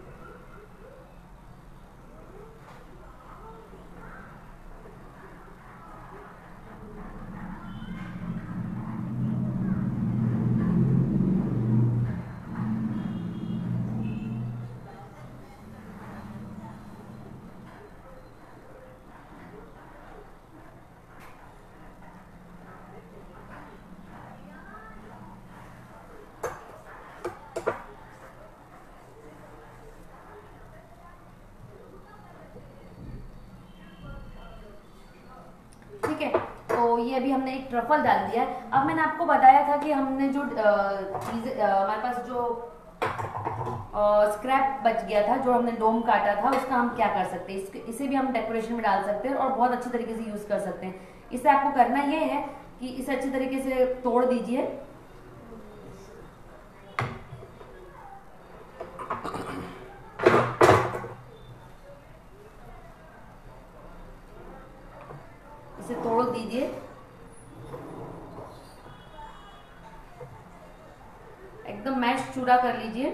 ठीक है, तो ये अभी हमने एक ट्रफल डाल दिया है। अब मैंने आपको बताया था कि हमने जो चीज़ हमारे पास जो स्क्रैप बच गया था, जो हमने डोम काटा था, उसका हम क्या कर सकते हैं, इसे भी हम डेकोरेशन में डाल सकते हैं और बहुत अच्छे तरीके से यूज कर सकते हैं। इसे आपको करना ये है कि इसे अच्छे तरीके से तोड़ दीजिए। इसे तोड़ दीजिए, एकदम मैश चूड़ा कर लीजिए।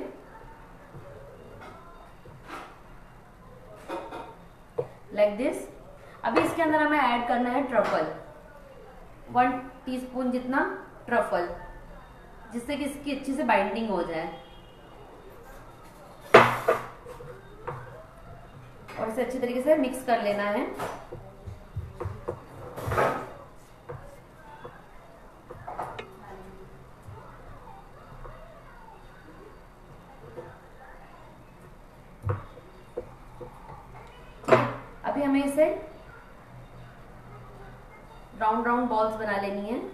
Like this. अभी इसके अंदर हमें ऐड करना है ट्रफल, वन टीस्पून जितना ट्रफल, जिससे कि इसकी अच्छी से बाइंडिंग हो जाए और इसे अच्छी तरीके से मिक्स कर लेना है। अभी हमें इसे राउंड राउंड बॉल्स बना लेनी है।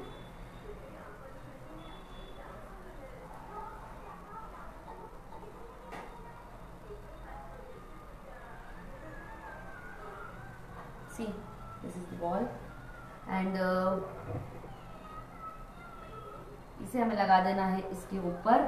See this is the ball and इसे हमें लगा देना है इसके ऊपर।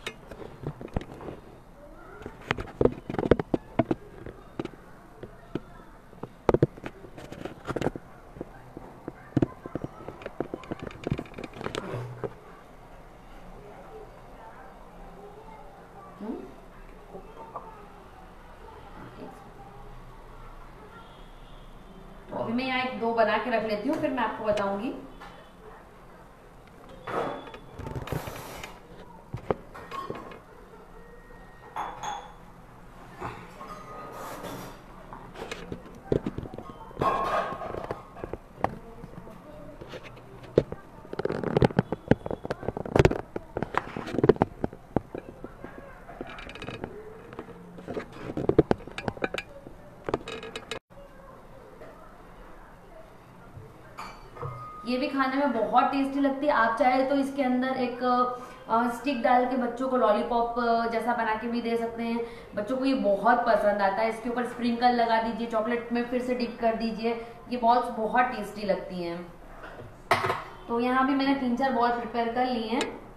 तो अभी मैं यहाँ एक दो बना के रख लेती हूँ, फिर मैं आपको बताऊंगी। ये भी खाने में बहुत टेस्टी लगती है। आप चाहे तो इसके अंदर एक स्टिक डाल के बच्चों को लॉलीपॉप जैसा बना के भी दे सकते हैं। बच्चों को ये बहुत पसंद आता है। इसके ऊपर स्प्रिंकल लगा दीजिए, चॉकलेट में फिर से डिप कर दीजिए। ये बॉल्स बहुत टेस्टी लगती हैं। तो यहाँ भी मैंने तीन चार बॉल प्रिपेयर कर लिए हैं।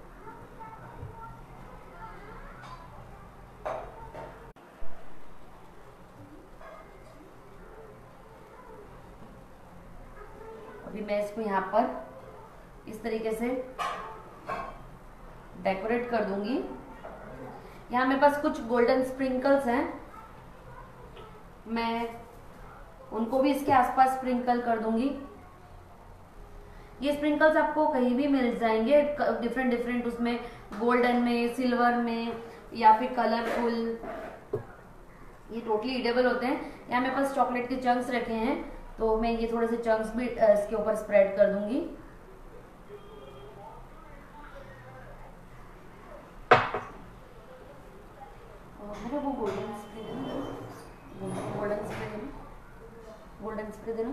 अभी मैं इसको यहाँ पर इस तरीके से डेकोरेट कर दूंगी। यहाँ मेरे पास कुछ गोल्डन स्प्रिंकल्स हैं, मैं उनको भी इसके आसपास स्प्रिंकल कर दूंगी। ये स्प्रिंकल्स आपको कहीं भी मिल जाएंगे, डिफरेंट डिफरेंट, उसमें गोल्डन में, सिल्वर में या फिर कलरफुल। ये टोटली ईडेबल होते हैं। यहाँ मेरे पास चॉकलेट के चंक्स रखे हैं, तो मैं ये थोड़े से चंक्स भी इसके ऊपर स्प्रेड कर दूंगी। मेरे वो गोल्डन स्प्रे देना, गोल्डन स्प्रे देना, गोल्डन स्प्रे देना।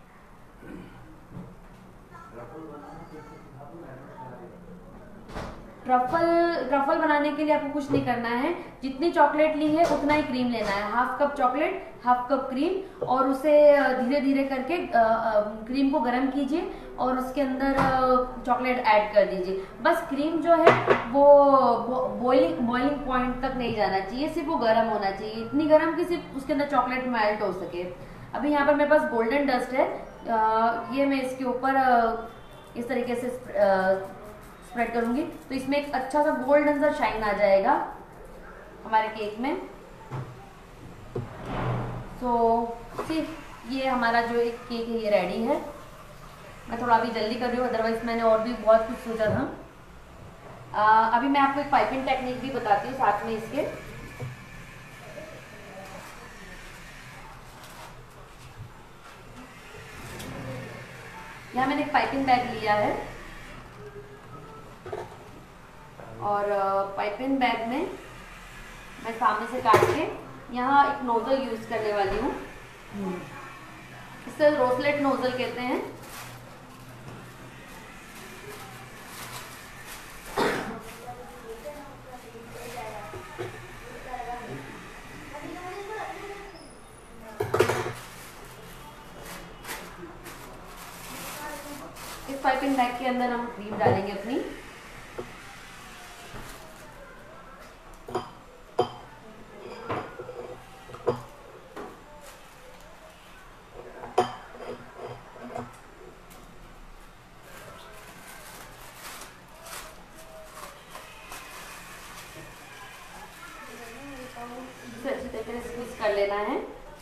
ट्रफल ट्रफल बनाने के लिए आपको कुछ नहीं करना है। जितनी चॉकलेट ली है उतना ही क्रीम लेना है। Half cup chocolate, half cup cream, और उसे धीरे धीरे करके क्रीम को गर्म कीजिए और उसके अंदर चॉकलेट ऐड कर दीजिए। बस क्रीम जो है वो बॉइलिंग बॉइलिंग पॉइंट तक नहीं जाना चाहिए, सिर्फ वो गर्म होना चाहिए। इतनी गर्म कि सिर्फ उसके अंदर चॉकलेट मेल्ट हो सके। अभी यहाँ पर मेरे पास गोल्डन डस्ट है, ये मैं इसके ऊपर इस तरीके से स्प्रेड करूंगी, तो इसमें एक अच्छा सा गोल्डन सा शाइन आ जाएगा हमारे केक में। सो so, ये हमारा जो एक केक है ये रेडी है। मैं थोड़ा अभी जल्दी कर रही हूँ, अदरवाइज मैंने और भी बहुत कुछ सोचा था। आ, अभी मैं आपको एक पाइपिंग टेक्निक भी बताती हूँ साथ में इसके। यहाँ मैंने एक पाइपिंग बैग लिया है और पाइपिंग बैग में मैं सामने से काट के यहाँ एक नोजल यूज करने वाली हूँ। इसे रोसलेट नोजल कहते हैं। इस पाइपिंग बैग के अंदर हम क्रीम डालेंगे अपनी। अच्छी तरीके से स्क्वीज कर लेना है।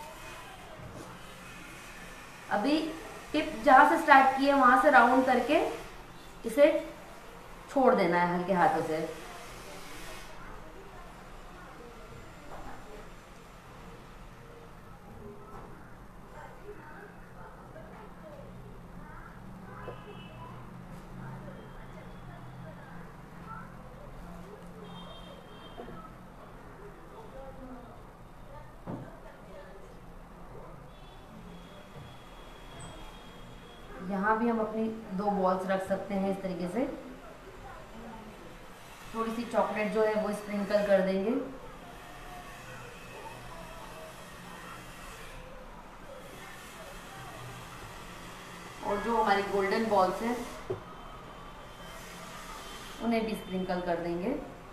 अभी टिप जहां से स्टार्ट किए वहां से राउंड करके इसे छोड़ देना है हल्के हाथों से। यहाँ भी हम अपनी दो बॉल्स रख सकते हैं इस तरीके से। थोड़ी सी चॉकलेट जो है वो स्प्रिंकल कर देंगे। और जो हमारी गोल्डन बॉल्स हैं उन्हें भी स्प्रिंकल कर देंगे।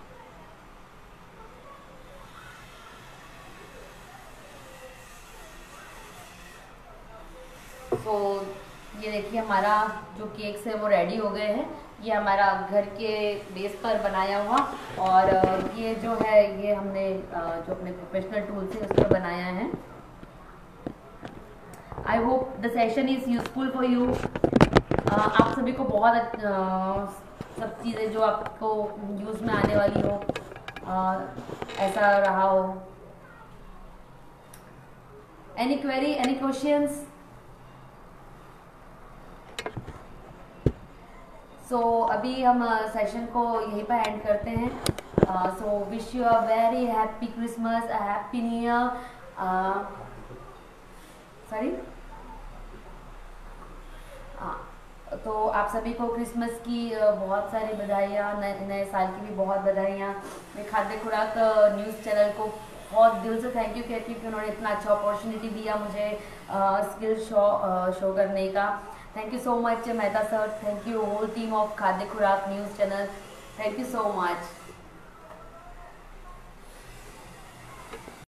तो ये देखिए हमारा जो केक्स है वो रेडी हो गए हैं। ये हमारा घर के बेस पर बनाया हुआ, और ये जो है ये हमने जो अपने प्रोफेशनल टूल से उस पर बनाया है। I hope the session is useful for you. आप सभी को बहुत सब चीज़ें जो आपको यूज में आने वाली हो आ, ऐसा रहा हो। Any query, any questions? So so, अभी हम सेशन को यहीं पर एंड करते हैं। So wish you a very happy Christmas, a happy new year. Sorry तो आप सभी को क्रिसमस की अ, बहुत सारी बधाइयाँ, नए नए साल की भी बहुत बधाइयाँ। मैं खाद्य खुराक न्यूज़ चैनल को बहुत दिल से थैंक यू कहती हूँ कि उन्होंने इतना अच्छा अपॉर्चुनिटी दिया मुझे स्किल शो शो करने का। Thank you so much Mehta sir, thank you whole team of Khadya Khurak news channel, thank you so much.